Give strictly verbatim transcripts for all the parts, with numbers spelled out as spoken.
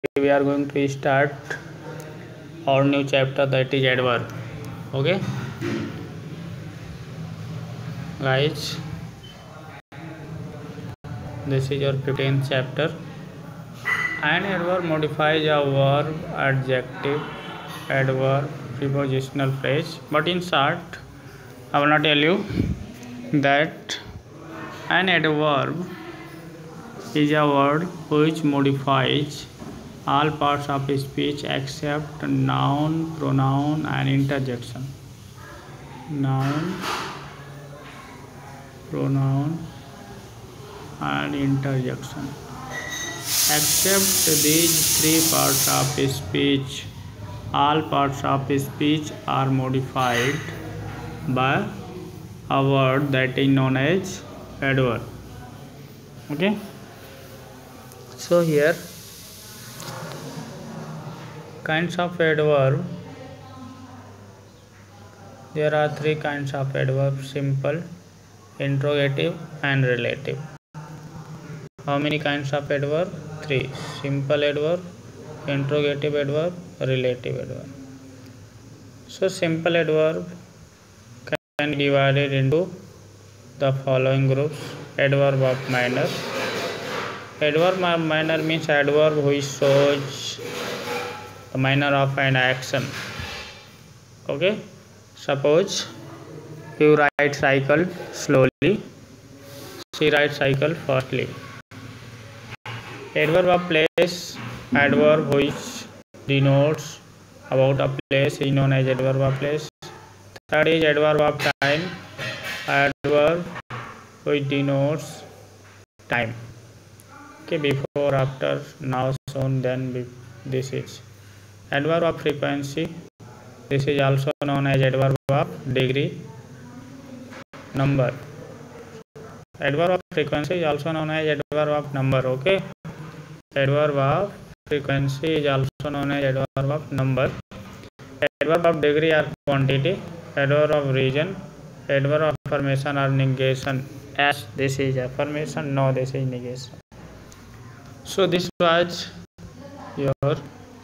we are going to start our new chapter, that is adverb. Okay guys, this is your fifteenth chapter. An adverb modifies a verb, adjective, adverb, prepositional phrase. But in short, I will not tell you that an adverb is a word which modifies all parts of speech except noun, pronoun and interjection. Noun, pronoun and interjection. Except these three parts of speech, all parts of speech are modified by a word that is known as adverb. Okay, so here kinds of adverb. There are three kinds of adverb: simple, interrogative and relative. How many kinds of adverb? Three: simple adverb, interrogative adverb, relative adverb. So simple adverb can be divided into the following groups: adverb of manner. Adverb of manner means adverb which shows the manner of an action. Okay, suppose you ride cycle slowly, she rides cycle fastly. Adverb of place, adverb which denotes about a place is known as adverb of place. Third is adverb of time, adverb which denotes time. Okay, before, after, now, soon, then, this is. Adverb of frequency, this is also known as adverb of degree. Number, adverb of frequency is also known as adverb of number. Okay, adverb of frequency is also known as adverb of number. Adverb of degree or quantity, adverb of region, adverb of affirmation or negation. Yes, this is affirmation, no, this is negation. So this was your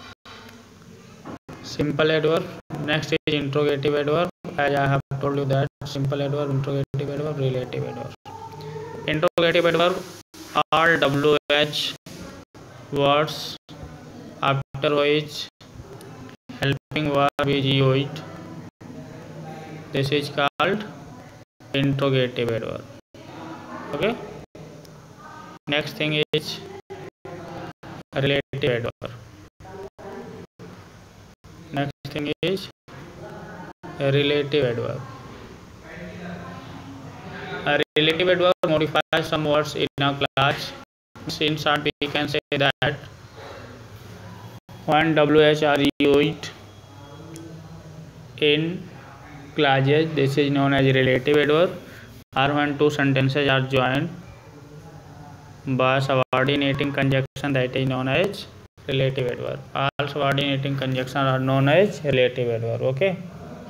simple adverb. Next is interrogative adverb. As I have told you that simple adverb, interrogative adverb, relative adverb. Interrogative adverb, all W H words after which helping verb is used. This is called interrogative adverb. Okay. Next thing is relative adverb. Next thing is relative adverb. A relative adverb modifies some words in a class. In short, we can say that when W H are used in clauses, this is known as relative adverb. Or when two sentences are joined by subordinating conjunction, that is known as relative adverb. All subordinating conjunctions are known as relative adverb. Okay.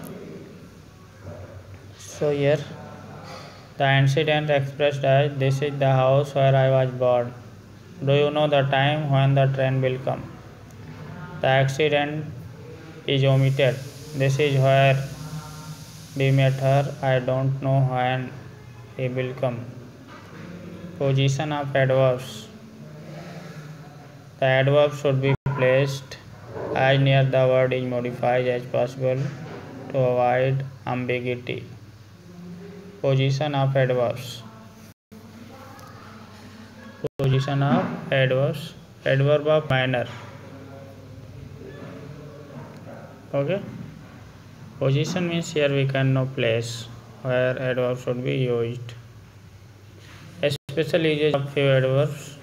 So here the incident expressed as, this is the house where I was born. Do you know the time when the train will come? The accident is omitted. This is where we met her. I don't know when he will come. Position of adverbs. The adverb should be placed as near the word is modified as possible to avoid ambiguity. Position of adverbs. Position of adverbs. Adverb of manner. Okay. Position means here we can know place where adverb should be used. A special usage of few adverbs.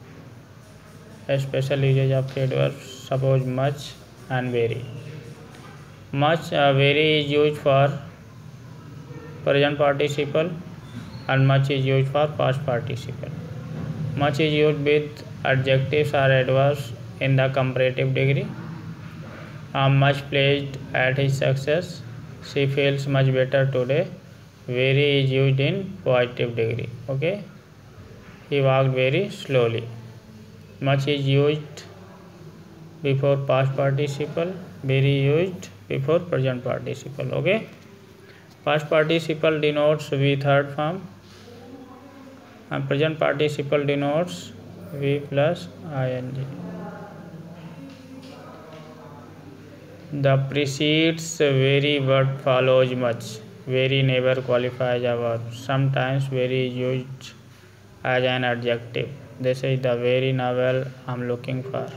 A special usage of few adverbs. Suppose much and very. Much, uh, very is used for present participle and much is used for past participle. Much is used with adjectives or adverbs in the comparative degree. I am much pleased at his success. She feels much better today. Very is used in positive degree. Okay. He walked very slowly. Much is used before past participle, very used before present participle. Okay, past participle denotes V third form and present participle denotes V plus ing. The precedes very word follows much. Very never qualifies a verb. Sometimes very is used as an adjective. This is the very novel I'm looking for.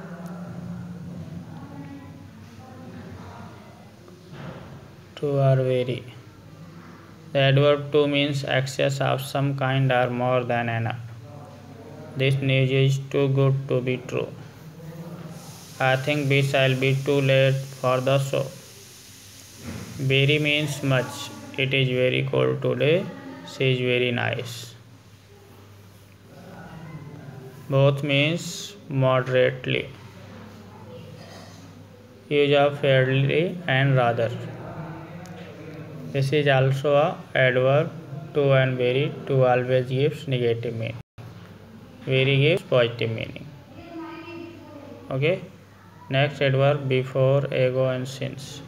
To or very. The adverb to means excess of some kind or more than enough. This news is too good to be true. I think we shall be too late for the show. Very means much. It is very cold today. She is very nice. Both means moderately. Use of fairly and rather. This is also a adverb. To and very. To always gives negative meaning. Very gives positive meaning. Okay. Next adverb before, ago and since.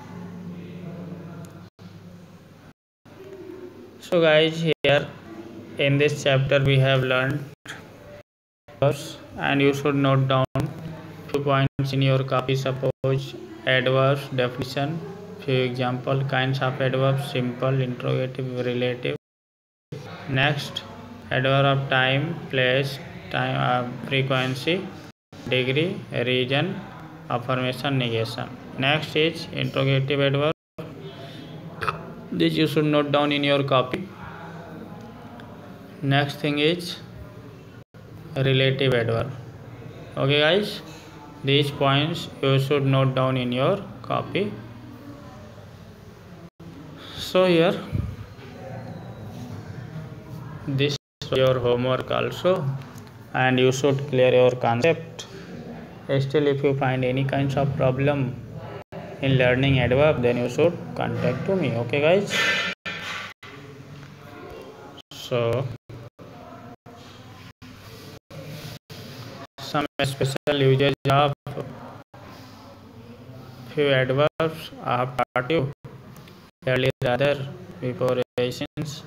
So guys, here in this chapter we have learned adverbs, and you should note down few points in your copy. Suppose adverbs definition, few example, kinds of adverbs, simple, interrogative, relative. Next, adverb of time, place, time, uh, frequency, degree, region, affirmation, negation. Next is interrogative adverb. This you should note down in your copy. Next thing is relative adverb. Okay guys, these points you should note down in your copy. So here this is your homework also, and you should clear your concept. Still, if you find any kinds of problem in learning adverb, then you should contact to me. Okay guys, so some special uses of few adverbs I have taught you earlier, rather before since.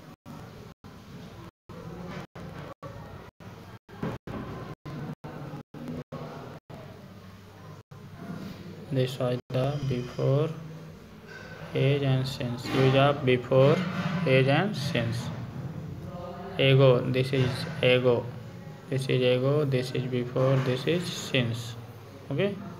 This was the before, age and since. Use of before, age and since. Ago, this is ago. This is ago, this is before, this is since. Okay.